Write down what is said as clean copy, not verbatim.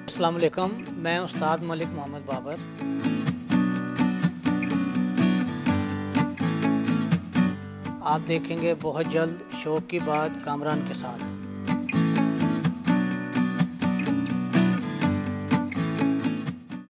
अस्सलाम वालेकुम, मैं उस्ताद मलिक मोहम्मद बाबर। आप देखेंगे बहुत जल्द शौक की बात कामरान के साथ।